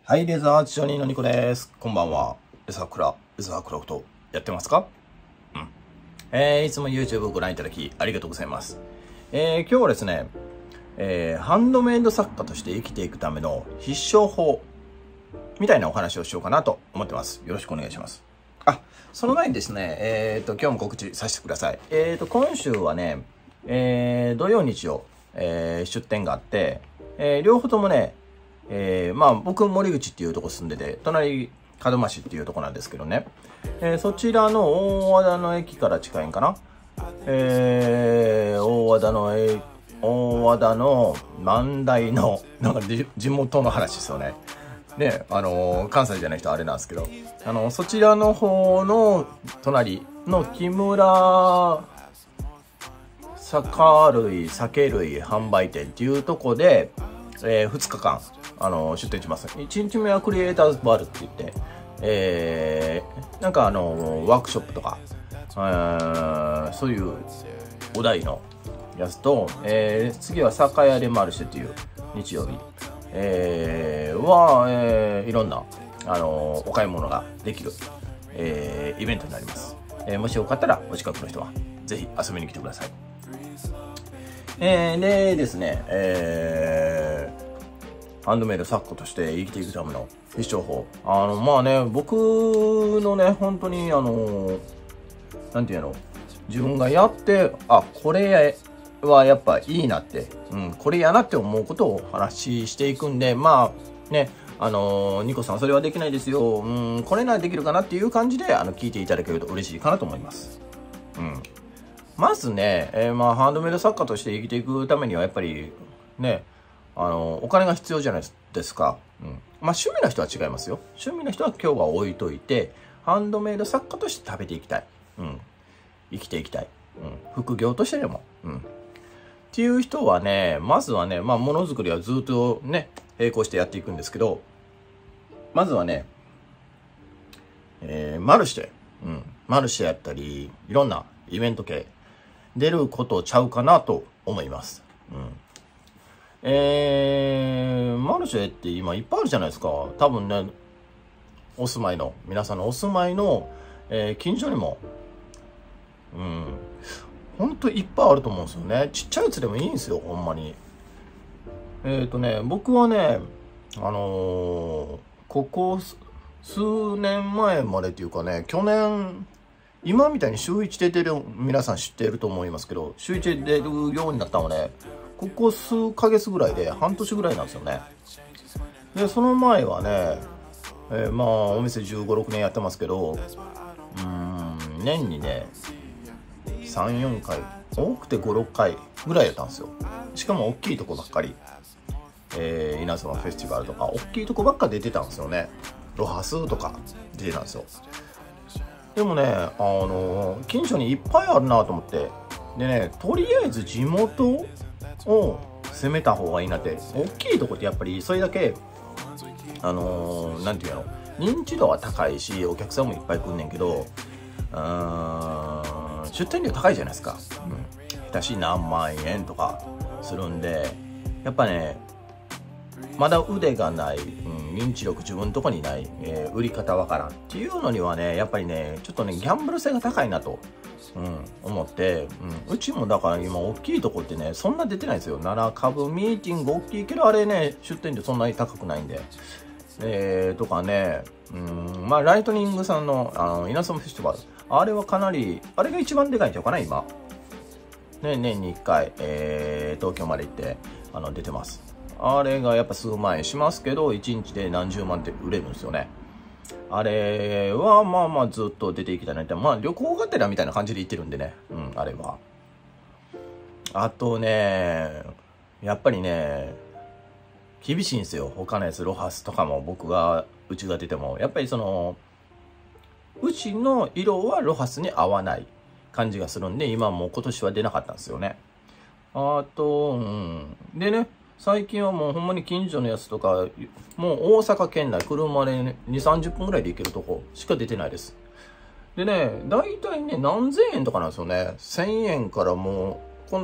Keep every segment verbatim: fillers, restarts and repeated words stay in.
はい、レザーアーチョニーのニコです。こんばんは。レザークラ、レザークラフト、やってますか？うん。えー、いつも YouTube をご覧いただき、ありがとうございます。えー、今日はですね、えー、ハンドメイド作家として生きていくための必勝法、みたいなお話をしようかなと思ってます。よろしくお願いします。あ、その前にですね、えーと、今日も告知させてください。えーと、今週はね、えー、土曜日曜、えー、出店があって、えー、両方ともね、えー、まあ僕森口っていうとこ住んでて、隣門真市っていうとこなんですけどね、えー、そちらの大和田の駅から近いんかな、えー、大和田の駅大和田の万代のなんか地元の話ですよね。ね、あのー、関西じゃない人はあれなんですけど、あのー、そちらの方の隣の木村酒類酒類販売店っていうとこで、えー、ふつかかん、あのー、出店します。いちにちめはクリエイターズバールって言って、えー、なんかあのー、ワークショップとか、えー、そういうお題のやつと、えー、次は酒屋でマルシェっていう日曜日、えー、は、えー、いろんな、あのー、お買い物ができる、えー、イベントになります。えー、もしよかったらお近くの人はぜひ遊びに来てください。えー、でですね、えー、ハンドメイド作家として生きていくための必勝法。あの、まあね、僕のね、本当に、あの、なんていうの、自分がやって、あ、これはやっぱいいなって、うん、これやなって思うことを話していくんで、まあ、ね、あの、ニコさんそれはできないですよ、うん、これならできるかなっていう感じで、あの、聞いていただけると嬉しいかなと思います。うん。まずね、えー、まあ、ハンドメイド作家として生きていくためには、やっぱり、ね、あの、お金が必要じゃないですか。うん。まあ、趣味の人は違いますよ。趣味の人は今日は置いといて、ハンドメイド作家として食べていきたい。うん。生きていきたい。うん。副業としてでも。うん。っていう人はね、まずはね、まあ、ものづくりはずっとね、並行してやっていくんですけど、まずはね、えー、マルシェ。うん。マルシェやったり、いろんなイベント系、出ることちゃうかなと思います。うん。えー、マルシェって今いっぱいあるじゃないですか。多分ね、お住まいの、皆さんのお住まいの、えー、近所にも、うん、ほんといっぱいあると思うんですよね。ちっちゃいやつでもいいんですよ、ほんまに。えっとね、僕はね、あのー、ここ数年前までっていうかね、去年、今みたいに週一で出る、皆さん知っていると思いますけど、週一で出るようになったのね、ここ数ヶ月ぐらいで、半年ぐらいなんですよね。で、その前はね、えー、まあ、お店じゅうご、ろくねんやってますけど、うーん、年にね、さん、よんかい、多くてご、ろっかいぐらいやったんですよ。しかも大きいとこばっかり、えー、稲妻フェスティバルとか、大きいとこばっか出てたんですよね。ロハスとか出てたんですよ。でもね、あのー、近所にいっぱいあるなと思って。でね、とりあえず地元を攻めた方がいいなって。大きいとこってやっぱりそれだけ、あのー、なんていうの、認知度は高いし、お客さんもいっぱい来んねんけど、うーん、出店料高いじゃないですか。うん。下手し何万円とかするんで、やっぱね、まだ腕がない、うん、認知力自分のとこにない、えー、売り方わからんっていうのにはね、やっぱりね、ちょっとね、ギャンブル性が高いなと、うん、思って、うん、うちもだから今大きいとこってね、そんな出てないんですよ。なな株ミーティング大きいけど、あれね、出店料そんなに高くないんで。えー、とかね、うん、まあ、ライトニングさんの、あの、稲妻フェスティバル、あれはかなり、あれが一番でかいんちゃうかな、今。ね、年にいっかい、えー、東京まで行って、あの、出てます。あれがやっぱ数万円しますけど、いちにちで何十万って売れるんですよね。あれはまあまあずっと出ていきたいなって、まあ旅行がてらみたいな感じで行ってるんでね。うん、あれは。あとね、やっぱりね、厳しいんですよ。他のやつ、ロハスとかも僕が、うちが出ても。やっぱりその、うちの色はロハスに合わない感じがするんで、今もう今年は出なかったんですよね。あと、うん。でね、最近はもうほんまに近所のやつとか、もう大阪県内車で、ね、に、さんじゅっぷんぐらいで行けるとこしか出てないです。でね、だいたいね、何千円とかなんですよね。せんえんからもう、今度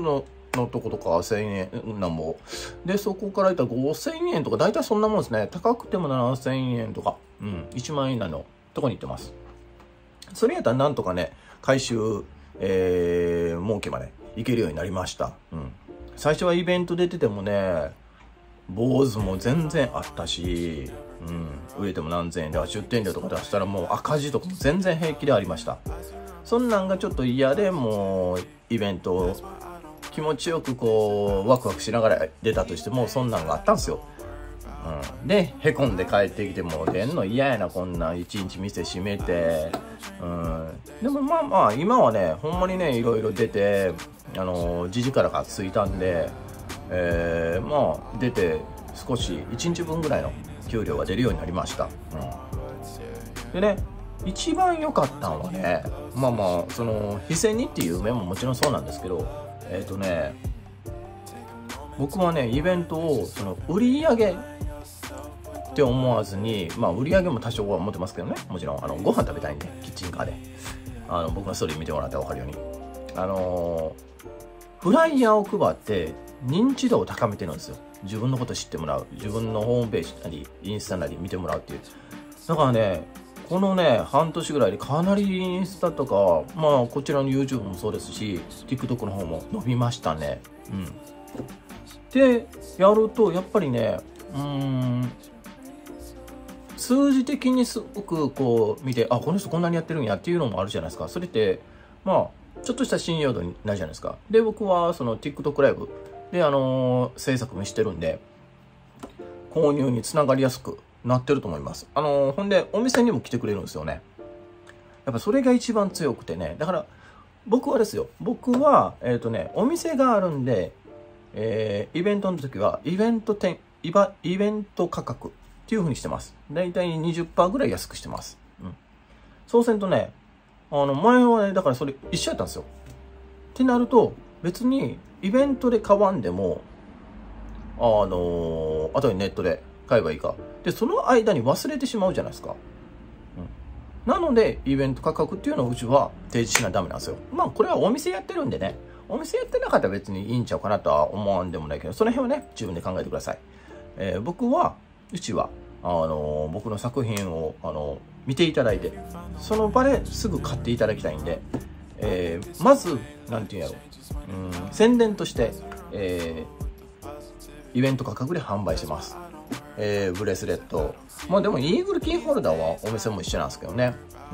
のとことかせんえんなんぼ。で、そこからいったらごせんえんとか、大体そんなもんですね。高くてもななせんえんとか、うん、いちまんえん以内のとこに行ってます。それやったらなんとかね、回収、えー、儲けまで行けるようになりました。うん。最初はイベント出ててもね、坊主も全然あったし、うん、売れても何千円では出店料とか出したらもう赤字とかも全然平気でありました。そんなんがちょっと嫌で、もうイベントを気持ちよくこうワクワクしながら出たとしても、そんなんがあったんですよ。うん、でへこんで帰ってきて、もう出んの嫌やな、こんなん一日店閉めて、うん、でもまあまあ今はね、ほんまにね、いろいろ出て、あのじじからがついたんで、えー、まあ出て少しいちにちぶんぐらいの給料が出るようになりました。うん、でね、一番良かったのはね、まあまあその日銭にっていう面ももちろんそうなんですけど、えっとね僕はね、イベントをその売り上げって思わずに、まあ売り上げも多少は持ってますけどね、もちろんあのご飯食べたいんで、キッチンカーであの僕のストーリー見てもらったら分かるように、あのー、フライヤーを配って認知度を高めてるんですよ。自分のこと知ってもらう、自分のホームページなりインスタなり見てもらうっていう。だからね、このね半年ぐらいでかなりインスタとか、まあこちらの YouTube もそうですし TikTok の方も伸びましたね。うん。でやるとやっぱりね、うーん、数字的にすごくこう見て、あ、この人こんなにやってるんやっていうのもあるじゃないですか。それってまあちょっとした信用度になるじゃないですか。で僕はその TikTok ライブであのー、制作もしてるんで、購入につながりやすくなってると思います。あのー、ほんでお店にも来てくれるんですよね。やっぱそれが一番強くてね。だから僕はですよ、僕はえっとねお店があるんで、えー、イベントの時はイベント店イバイベント価格っていう風にしてます。だいたい にじゅっパーセント ぐらい安くしてます。うん。そうせんとね、あの前はね、だからそれ一緒やったんですよ。ってなると別にイベントで買わんでも、あのー、後にネットで買えばいいか。でその間に忘れてしまうじゃないですか。うん。なのでイベント価格っていうのをうちは提示しないとダメなんですよ。まあこれはお店やってるんでね。お店やってなかったら別にいいんちゃうかなとは思わんでもないけど、その辺はね、自分で考えてください。えー、僕は、うちは、あのー、僕の作品を、あのー、見ていただいて、その場ですぐ買っていただきたいんで、えー、まず、なんていうんやろう、うん、宣伝として、えー、イベント価格で販売してます。えー、ブレスレット。まあでも、イーグルキーホルダーはお店も一緒なんですけどね。うん。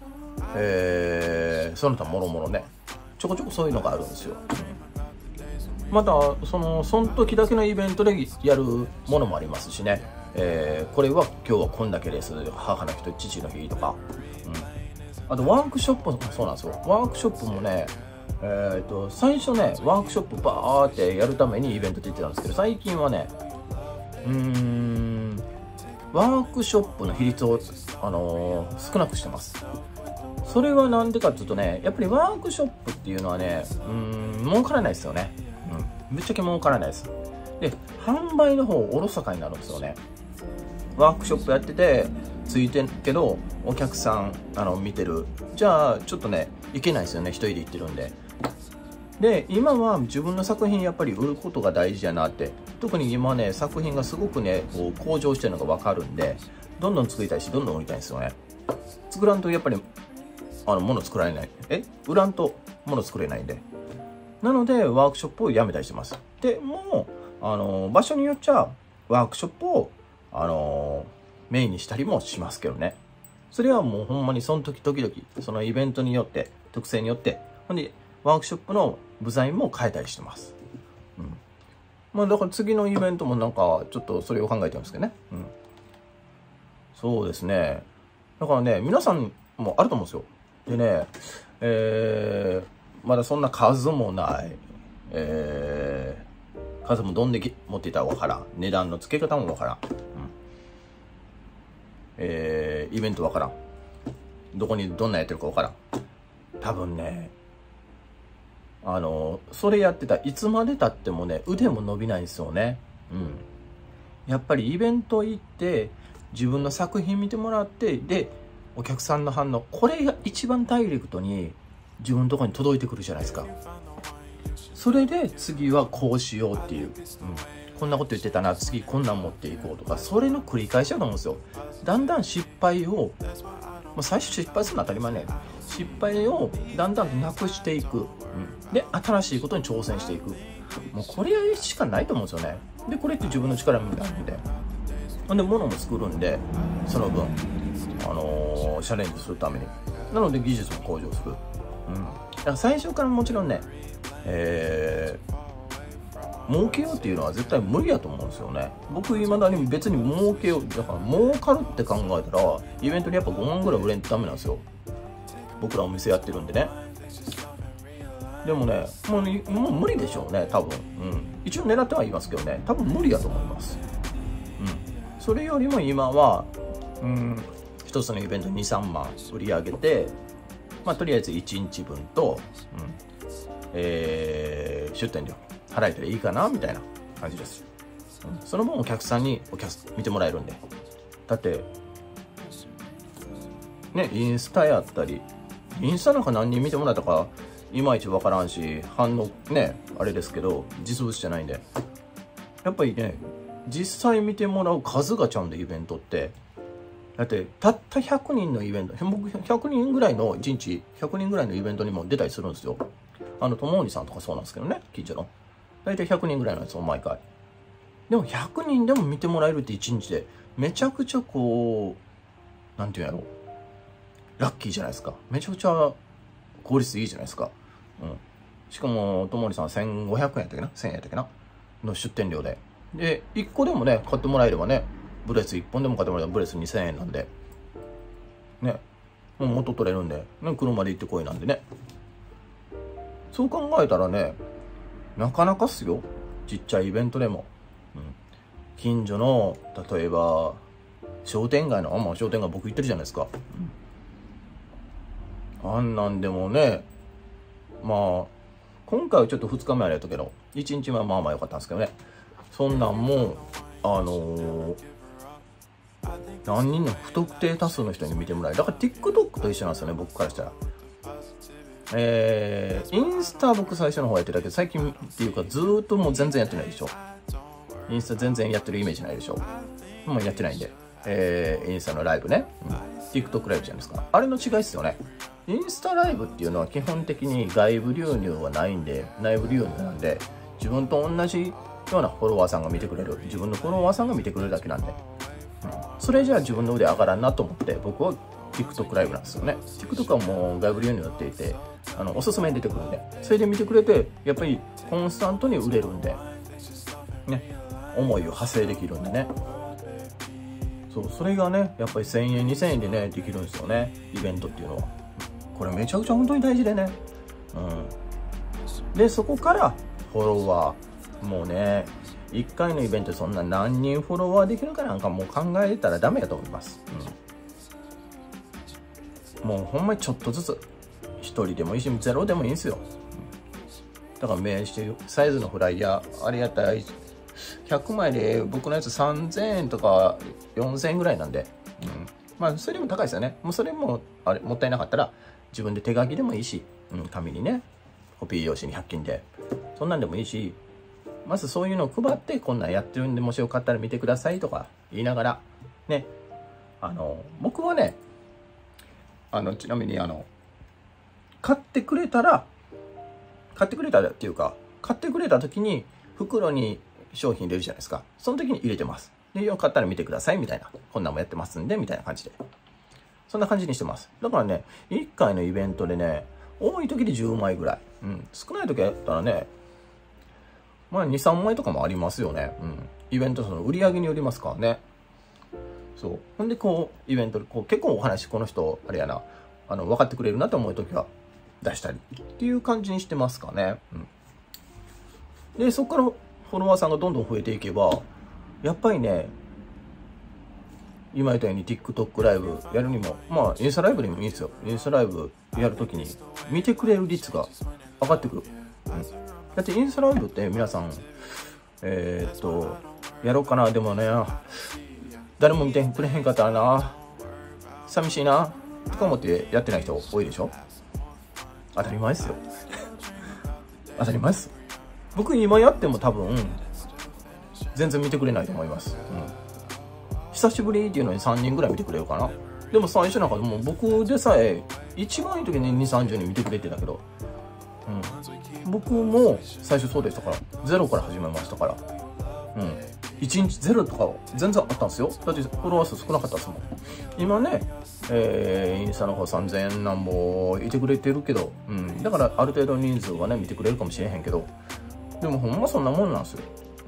えー、その他もろもろね。ちょこちょこそういうのがあるんですよ。うん、またそのその時だけのイベントでやるものもありますしね、えー、これは今日はこんだけです、母の日と父の日とか、うん、あとワークショップもそうなんですよ。ワークショップもね、えー、と最初ねワークショップバーってやるためにイベントって言ってたんですけど、最近はねうーんワークショップの比率を、あのー、少なくしてます。それはなんでかっていうとね、やっぱりワークショップっていうのはね、うーん、儲からないですよね。うん。ぶっちゃけ儲からないです。で、販売の方、おろそかになるんですよね。ワークショップやってて、ついてるけど、お客さん、あの、見てる。じゃあ、ちょっとね、いけないですよね。一人で行ってるんで。で、今は自分の作品やっぱり売ることが大事やなって。特に今ね、作品がすごくね、こう向上してるのがわかるんで、どんどん作りたいし、どんどん売りたいんですよね。作らんとやっぱり、あの、物作られない。え売らんと物作れないんで。なので、ワークショップをやめたりしてます。で、もう、あの、場所によっちゃ、ワークショップを、あの、メインにしたりもしますけどね。それはもうほんまにその時々々、そのイベントによって、特性によって、ほんで、ワークショップの部材も変えたりしてます。うん。まあ、だから次のイベントもなんか、ちょっとそれを考えてるんですけどね。うん。そうですね。だからね、皆さんもあると思うんですよ。でね、えー、まだそんな数もない、えー、数もどんだけ持っていたらわからん、値段の付け方もわからん、うん、えー、イベントわからん、どこにどんなやってるかわからん。多分ね、あのそれやってたらいつまでたってもね腕も伸びないんですよね。うん、やっぱりイベント行って自分の作品見てもらって、でお客さんの反応、これが一番ダイレクトに自分のところに届いてくるじゃないですか。 それで次はこうしようっていう、うん、こんなこと言ってたな、次こんなん持っていこうとか、それの繰り返しだと思うんですよ。だんだん失敗を、まあ、最初失敗するのは当たり前ね。失敗をだんだんなくしていく、うん、で新しいことに挑戦していく、もうこれしかないと思うんですよね。でこれって自分の力になるんで、ほんで物も作るんで、その分、あのー、チャレンジするために、なので技術も向上する、うん、だから最初からもちろんね、えー、儲けようっていうのは絶対無理やと思うんですよね。僕いまだに別に儲けよう、だから儲かるって考えたらイベントにやっぱごまんぐらい売れんとダメなんですよ。僕らお店やってるんでね。でもね、もう、もう無理でしょうね、多分。うん。一応狙ってはいますけどね、多分無理だと思います。うん。それよりも今は、うん、一つのイベントに、さんまん売り上げて、まあ、とりあえずいちにちぶんと、うん、えー、出店料払えたらいいかな、みたいな感じです。うん。その分お客さんにお客見てもらえるんで。だって、ね、インスタやったり、インスタなんか何人見てもらったか、いまいち分からんし、反応ね、あれですけど、実物じゃないんで。やっぱりね、実際見てもらう数がちゃうんで、イベントって。だって、たったひゃくにんのイベント、僕ひゃくにんぐらいの、いちにちひゃくにんぐらいのイベントにも出たりするんですよ。あの、ともおにさんとかそうなんですけどね、近所の。だいたいひゃくにんぐらいなんですよ、毎回。でもひゃくにんでも見てもらえるっていちにちで、めちゃくちゃこう、なんていうんやろ、ラッキーじゃないですか。めちゃくちゃ効率いいじゃないですか。うん、しかも、ともりさんせんごひゃくえんやったっけな ?せんえんやったっけなの出店料で。で、いっこでもね、買ってもらえればね、ブレスいっぽんでも買ってもらえればブレスにせんえんなんで、ね、もう元取れるんで、ね、車で行ってこいなんでね。そう考えたらね、なかなかっすよ。ちっちゃいイベントでも。うん、近所の、例えば、商店街の、あ、まあ商店街僕行ってるじゃないですか。うん、あんなんでもね、まあ、今回はちょっとふつかめあれやったけど、いちにちはまあまあ良かったんですけどね。そんなんも、あのー、何人の不特定多数の人に見てもらえる。だから TikTok と一緒なんですよね、僕からしたら。えー、インスタ僕最初の方やってたけど、最近っていうかずーっともう全然やってないでしょ。インスタ全然やってるイメージないでしょ。もうやってないんで。えー、インスタのライブね。うん、TikTok ライブじゃないですか。あれの違いっすよね。インスタライブっていうのは基本的に外部流入はないんで、内部流入なんで、自分と同じようなフォロワーさんが見てくれる。自分のフォロワーさんが見てくれるだけなんで。うん、それじゃあ自分の腕上がらんなと思って、僕は TikTok ライブなんですよね。TikTok はもう外部流入になっていて、あの、おすすめに出てくるんで、それで見てくれて、やっぱりコンスタントに売れるんで、ね、思いを派生できるんでね。そう、それがね、やっぱりせんえん、にせんえんでね、できるんですよね、イベントっていうのは。これめちゃくちゃ本当に大事でね。うん。で、そこからフォロワー。もうね、いっかいのイベントでそんな何人フォロワーできるかなんかもう考えたらダメやと思います。うん、もうほんまにちょっとずつ。ひとりでもいいし、ゼロでもいいんですよ。うん、だから名刺、サイズのフライヤー、あれやったら、ひゃくまいで僕のやつさんぜんえんとかよんせんえんぐらいなんで。うん、まあ、それでも高いですよね。もうそれも、あれ、もったいなかったら、自分で手書きでもいいし、うん、紙にね、コピー用紙にひゃく均で、そんなんでもいいし、まずそういうのを配って、こんなんやってるんで、もしよかったら見てくださいとか言いながら、ね、あの、僕はね、あの、ちなみに、あの、買ってくれたら、買ってくれたらっていうか、買ってくれた時に、袋に商品入れるじゃないですか。その時に入れてます。で、よかったら見てください、みたいな。こんなんもやってますんで、みたいな感じで。そんな感じにしてます。だからね、いっかいのイベントでね、多い時でじゅうまいぐらい。うん。少ない時やったらね、まあに、さんまいとかもありますよね。うん。イベントその売り上げによりますからね。そう。ほんで、こう、イベントで、こう、結構お話、この人、あれやな、あの、分かってくれるなと思う時は出したりっていう感じにしてますかね。うん。で、そこからフォロワーさんがどんどん増えていけば、やっぱりね、今言ったように TikTok ライブやるにも、まあ、インスタライブでもいいんですよ。インスタライブやるときに、見てくれる率が上がってくる。うん。だってインスタライブって皆さん、えー、っと、やろうかな、でもね、誰も見てくれへんかったらな、寂しいな、とか思ってやってない人多いでしょ？当たり前ですよ。当たり前です。 僕今やっても多分全然見てくれないと思います、うん、久しぶりっていうのにさんにんぐらい見てくれるかな。でも最初なんかもう僕でさえ一番いい時ににじゅう、さんじゅうにん見てくれてたけど、うん、僕も最初そうでしたから、ゼロから始めましたから、うん、いちにちゼロとか全然あったんですよ。だってフォロワー数少なかったですもん。今ね、えー、インスタの方さんぜんなんぼいてくれてるけど、うん、だからある程度人数はね見てくれるかもしれへんけど、でもほんまそんなもんなんですよ。うん、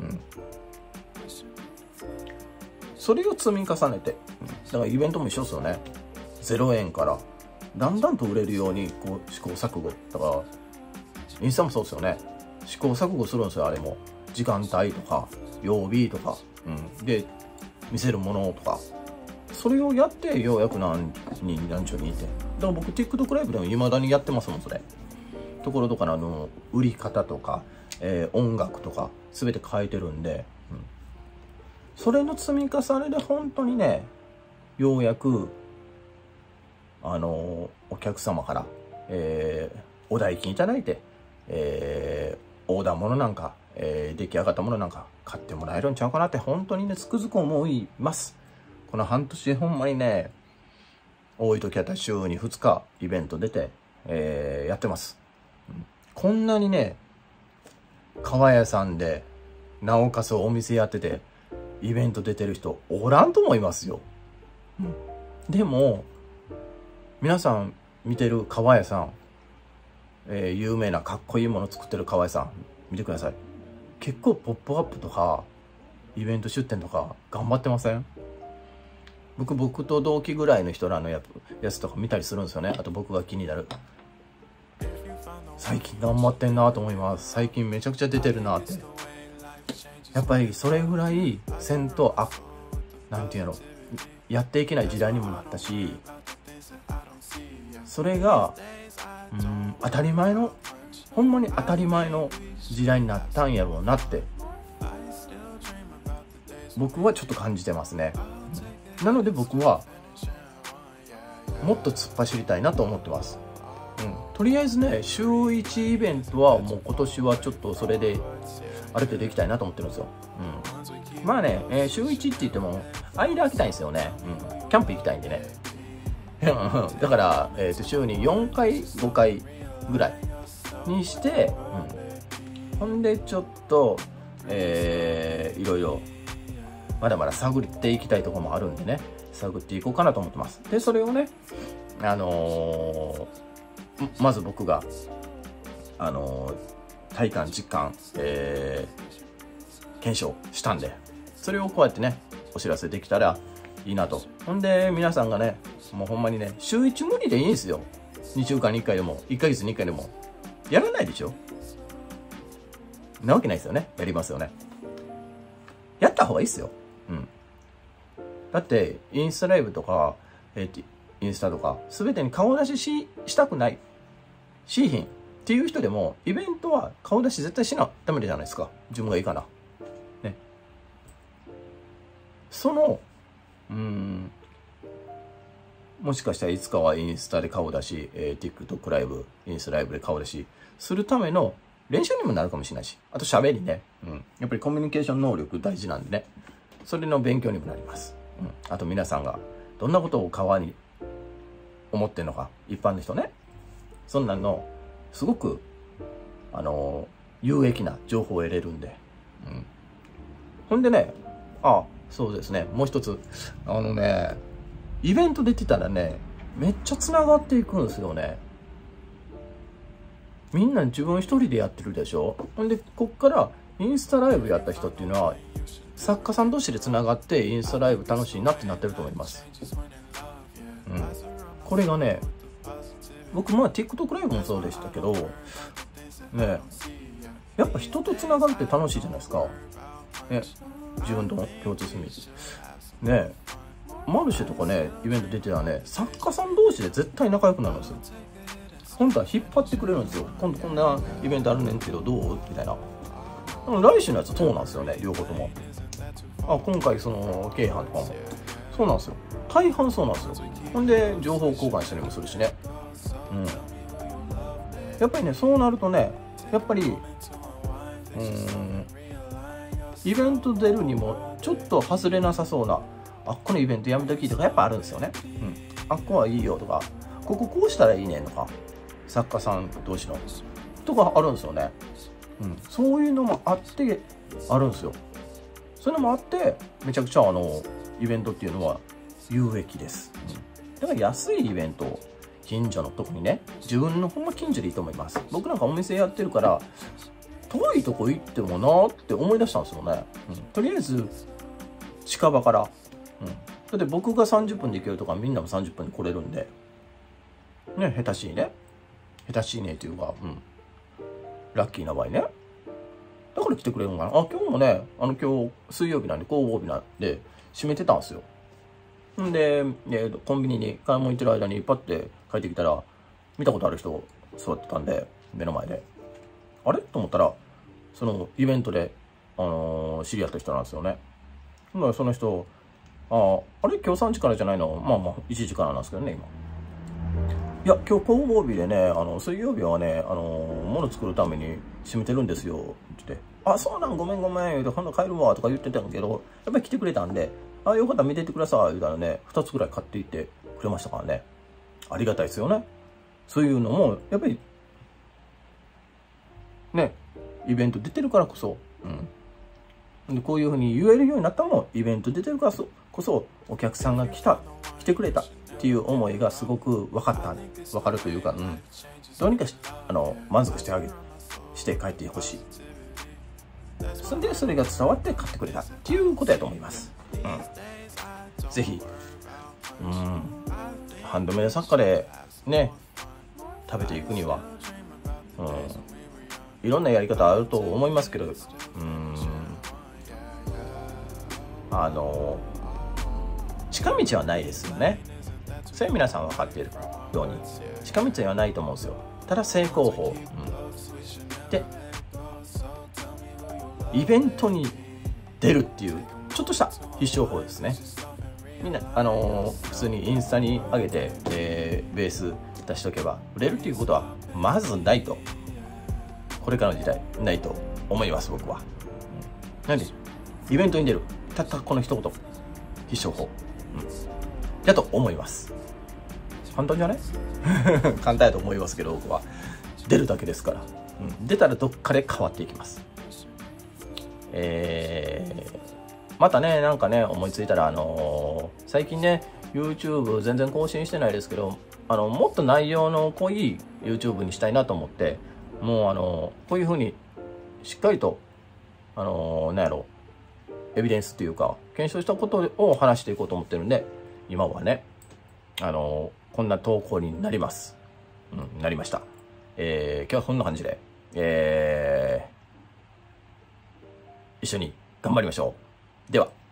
それを積み重ねて、だからイベントも一緒ですよね。ゼロえんからだんだんと売れるようにこう試行錯誤、だからインスタもそうですよね。試行錯誤するんですよ。あれも時間帯とか曜日とか、うん、で見せるものとか、それをやってようやく何人何十人いて、だから僕 TikTok ライブでも未だにやってますもん。それところどころの売り方とか、えー、音楽とか全て変えてるんで、うん、それの積み重ねで本当にね、ようやくあのー、お客様から、えー、お代金いただいて、えー、オーダーものなんか、えー、出来上がったものなんか買ってもらえるんちゃうかなって本当にねつくづく思います。この半年ほんまにね、多い時はったら週にふつかイベント出て、えー、やってます、うん、こんなにね革屋さんでなおかつお店やっててイベント出てる人おらんと思いますよ、うん、でも皆さん見てる革屋さん、えー、有名なかっこいいもの作ってる革屋さん見てください。結構ポップアップとかイベント出店とか頑張ってません？僕僕と同期ぐらいの人らのやつやつとか見たりするんですよね。あと僕が気になる、最近頑張ってんなと思います。最近めちゃくちゃ出てるなって。やっぱりそれぐらいせんと、あ、なんていうの、やっていけない時代にもなったし、それがうーん当たり前の、ほんまに当たり前の時代になったんやろうなって僕はちょっと感じてますね。なので僕はもっと突っ走りたいなと思ってます、うん、とりあえずね週いちイベントはもう今年はちょっとそれである程度行きたいなと思ってるんですよ、うん、まあね、えー、週いちって言っても間空きたいんですよね、うん、キャンプ行きたいんでねだから、えー、と週によんかいごかいぐらいにして、うん、ほんでちょっと、えー、いろいろまだまだ探っていきたいところもあるんでね、探っていこうかなと思ってます。でそれをね、あのー、まず僕があのー、体感実感、えー、検証したんで、それをこうやってねお知らせできたらいいなと。ほんで皆さんがね、もうほんまにね週いち無理でいいんですよ。にしゅうかんにいっかいでもいっかげつにいっかいでもやらないでしょ。なわけないですよね。やりますよね。やった方がいいっすよ。うん。だってインスタライブとか、えー、インスタとか全てに顔出しししたくない、しいひんっていう人でもイベントは顔出し絶対しなダメじゃないですか。自分がいいかな。ね。そのうーんもしかしたらいつかはインスタで顔出し、えー、TikTok ライブ、インスタライブで顔出しするための練習にもなるかもしれないし、あと喋りね、うん、やっぱりコミュニケーション能力大事なんでね、それの勉強にもなります、うん、あと皆さんがどんなことを川に思ってるのか、一般の人ね、そんなのすごくあのー、有益な情報を得れるんで、うん、ほんでね、あ、そうですね、もう一つ、あのねイベント出てたらねめっちゃつながっていくんですよね。みんな自分一人でやってるでしょ。ほんでこっからインスタライブやった人っていうのは作家さん同士でつながってインスタライブ楽しいなってなってると思います、うん、これがね、僕まあ TikTok ライブもそうでしたけどね、やっぱ人とつながるって楽しいじゃないですかね。自分との共通するね。マルシェとかねイベント出てたらね、作家さん同士で絶対仲良くなるんですよ。本当は引っ張ってくれるんですよ。今度こんなイベントあるねんけどどうみたいな。来週のやつそうなんですよね、両方とも。あ、今回その京阪とかもそうなんですよ。大半そうなんですよ。ほんで情報交換したりもするしね。うん。やっぱりねそうなるとね、やっぱりうーんイベント出るにもちょっと外れなさそうな、あこのイベントやめときとかやっぱあるんですよね。うん、あっこはいいよとか、こここうしたらいいねとか、作家さん同士のとかあるんですよね。うん、そういうのもあってあるんですよ。そういうのもあってめちゃくちゃあのイベントっていうのは有益です。うん、だから安いイベント、近所の特にね、自分のほんま近所でいいと思います。僕なんかお店やってるから遠いとこ行ってもなーって思い出したんですよね。うん、とりあえず近場から、うん、だって僕がさんじゅっぷんで行けるとかみんなもさんじゅっぷんで来れるんでね、下手しいね下手しいねっていうか、うん、ラッキーな場合ね、だから来てくれるのかな。あ今日もね、あの今日水曜日なんで広報日なんで閉めてたんですよ。んで、えー、コンビニに買い物行ってる間にパッて帰ってきたら見たことある人座ってたんで、目の前であれと思ったら、そのイベントで、あのー、知り合った人なんですよね。だからその人、ああ、あれ今日さんじからじゃないの、まあまあいちじからなんですけどね、今。いや、今日広報日でね、あの、水曜日はね、あのー、物作るために閉めてるんですよ、って言って。あ、そうなん、ごめんごめん、言うて、ほんな帰るわ、とか言ってたんだけど、やっぱり来てくれたんで、あ、よかったら見てってください、言うたらね、ふたつぐらい買っていってくれましたからね。ありがたいですよね。そういうのも、やっぱり、ね、イベント出てるからこそ、うん。でこういうふうに言えるようになったのも、イベント出てるからこそ、お客さんが来た、来てくれたっていう思いがすごく分かった、分かるというか、うん。どうにかし、あの、満足してあげ、して帰ってほしい。そんで、それが伝わって買ってくれたっていうことやと思います。うん。ぜひ、うん。ハンドメイド作家で、ね、食べていくには、うん。いろんなやり方あると思いますけど、うーん、あの、近道はないですよね。それは皆さん分かっているように、近道はないと思うんですよ。ただ成功法。うん、で、イベントに出るっていう、ちょっとした必勝法ですね。みんな、あのー、普通にインスタに上げて、えー、ベース出しとけば、売れるっていうことは、まずないと。これからの時代ないと思います、僕は。うん、なんでイベントに出る、たったこの一言、必勝法、うん、だと思います。簡単じゃね簡単やと思いますけど、僕は出るだけですから、うん、出たらどっかで変わっていきます。えー、またね、なんかね思いついたら、あのー、最近ね YouTube 全然更新してないですけど、あのもっと内容の濃い YouTube にしたいなと思って、もうあのこういうふうにしっかりとあの何やろエビデンスっていうか検証したことを話していこうと思ってるんで、今はねあのこんな投稿になります。うん、なりました。えー、今日はこんな感じで、えー、一緒に頑張りましょう。では。